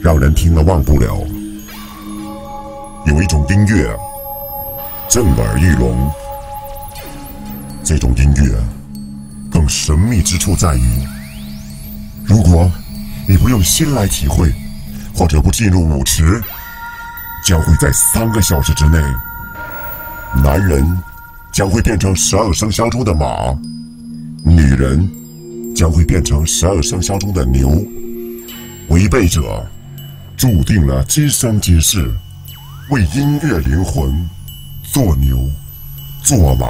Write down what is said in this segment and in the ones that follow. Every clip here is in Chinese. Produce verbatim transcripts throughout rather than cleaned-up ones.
让人听了忘不了。有一种音乐震耳欲聋，这种音乐更神秘之处在于，如果你不用心来体会，或者不进入舞池，将会在三个小时之内，男人将会变成十二生肖中的马，女人将会变成十二生肖中的牛。违背者注定了今生今世为音乐灵魂做牛做马。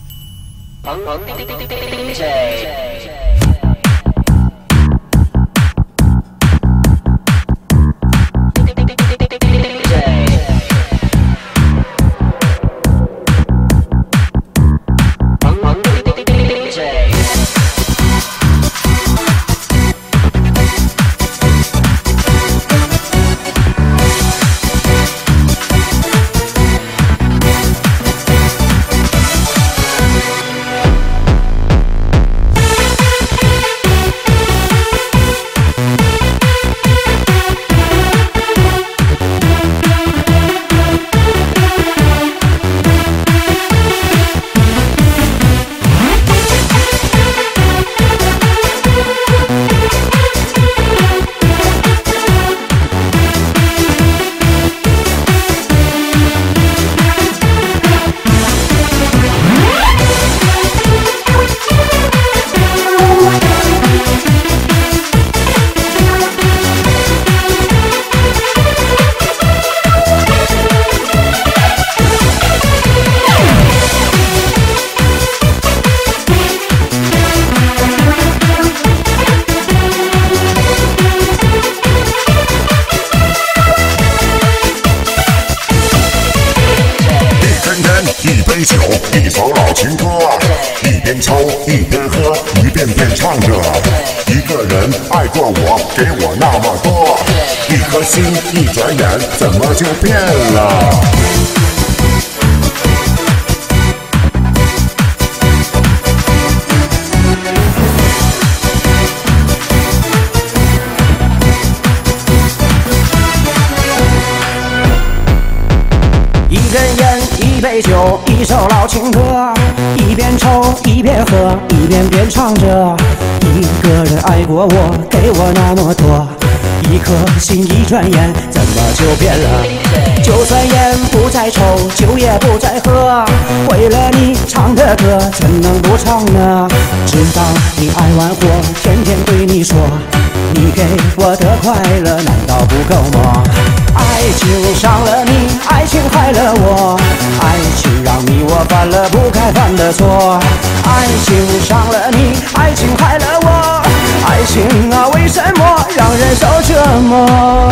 一杯酒，一首老情歌，一边抽一边喝，一遍遍唱着。一个人爱过我，给我那么多，一颗心一转眼怎么就变了？ 一根烟，一杯酒，一首老情歌，一边抽一边喝，一遍遍唱着。一个人爱过我，给我那么多，一颗心一转眼怎么就变了？就算烟不再抽，酒也不再喝，为了你唱的歌怎能不唱呢？直到你爱完我，天天对你说，你给我的快乐难道不够吗？爱情伤了你，爱情害了我，爱情让你我犯了不该犯的错。爱情伤了你，爱情害了我，爱情啊为什么让人受折磨？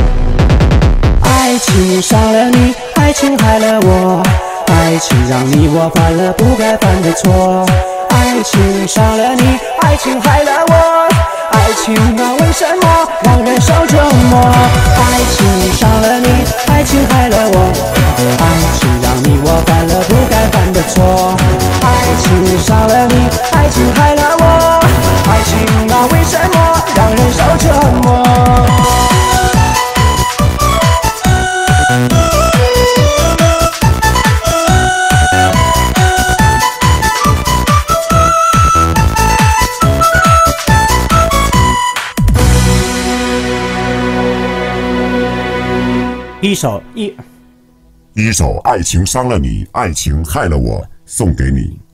爱情伤了你，爱情害了我，爱情让你我犯了不该犯的错。爱情伤了你，爱情害了我，爱情啊为什么让人受折磨？爱情伤了你，爱情害了我，爱情让你我犯了不该犯的错。爱情伤了你，爱情害了我，爱情啊为什么让人受折磨？一首一一首《爱情伤了你，爱情害了我》送给你。